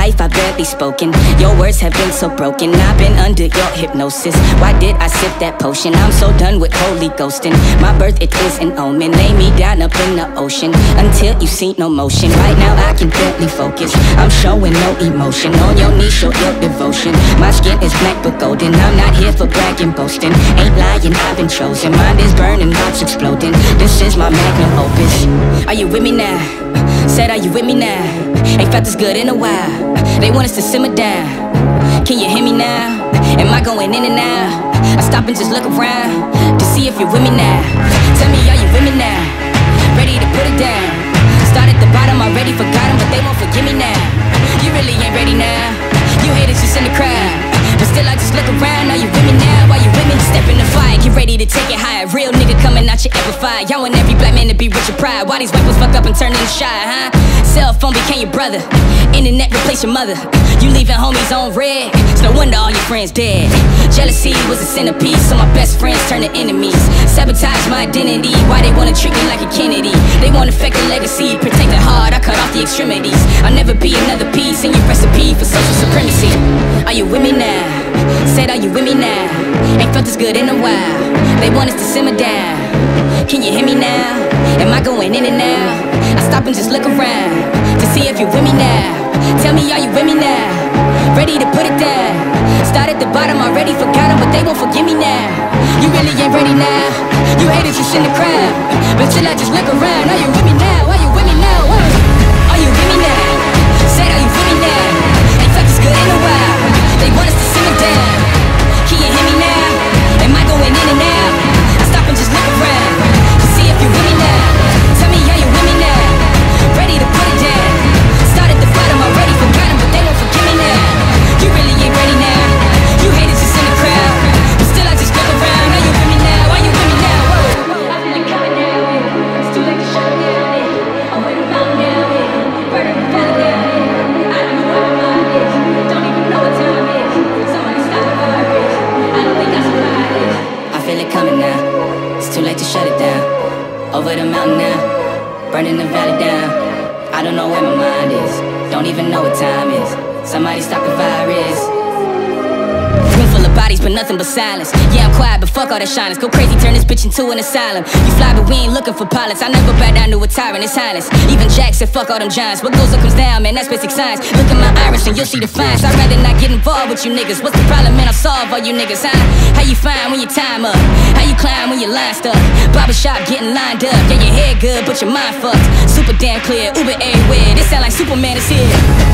life I've barely spoken. Your words have been so broken. I've been under your hypnosis. Why did I sip that potion? I'm so done with holy ghosting. My birth, it is an omen. Lay me down up in the ocean until you see no motion. Right now I can barely focus. I'm showing no emotion. On your knees, show your devotion. My skin is black but golden. I'm not here for bragging, boasting. Ain't lying, I've been chosen. Mind is burning, heart's exploding. This is my magnum opus. Are you with me now? Said, are you with me now? Ain't felt this good in a while. They want us to simmer down. Can you hear me now? Am I going in and out? I stop and just look around to see if you're with me now. Tell me, are you with me now? Ready to put it down. Start at the bottom, already forgot them, but they won't forgive me now. You really ain't ready now. You haters just in the crowd, but still I just look around. Are you with me now? Are you with me? Step in the fire, get ready to take it higher. Real nigga coming out your amplifier. Y'all want every black man to be rich and proud. Why these white boys fuck up and turn into shy, huh? Cell phone became your brother. Internet replace your mother. You leaving homies on red. It's no wonder all your friends dead. Jealousy was a centerpiece, so my best friends turn to enemies. Sabotage my identity. Why they wanna treat me like a Kennedy? They wanna affect the legacy. Protect the heart, I cut off the extremities. I'll never be another piece in your recipe for social supremacy. Are you with me now? Said, are you with me now? Ain't felt this good in a while. They want us to simmer down. Can you hear me now? Am I going in and out? I stop and just look around to see if you're with me now. Tell me, are you with me now? Ready to put it down. Start at the bottom, already forgot them, but they won't forgive me now. You really ain't ready now. You haters just in the crowd, but still I just look around. Are you with me now? Are you with me now? Are you with me now? Said, are you with me now? Ain't felt this good in a while. They want us to simmer down. Can you hear me now? Am I going in and out? I stop and just look around to see if you're with me now. Tell me, are you with me now? Ready to put it down. Start at the bottom, already forgot them, but they won't forgive me now. You really ain't ready now. You haters just in the crowd, but still I just look around. Are you with me now? Are you with me now? I feel it coming now. It's too late to shut it down. I'm with the mountain now. Burning the valley down. I don't know where my mind is. Don't even know what time it is. Somebody stop the virus. I don't think I survived it. I feel it coming now. It's too late to shut it down. Over the mountain now. Burning the valley down. I don't know where my mind is. Don't even know what time is. Somebody stop the virus. Room full of bodies, but nothing but silence. Yeah, I'm quiet, but fuck all that shyness. Go crazy, turn this bitch into an asylum. You fly, but we ain't looking for pilots. I never back down to a tyrant, it's highness. Even Jack said fuck all them giants. What goes up comes down, man, that's basic science. Look at my iris and you'll see the fines. I'd rather not get involved with you niggas. What's the problem, man? I'll solve all you niggas, huh? How you find when your time up? How you climb when your line stuck? Barbershop getting lined up. Yeah, your hair good, but your mind fucked. Super damn clear, Uber everywhere. This sound like Superman is here.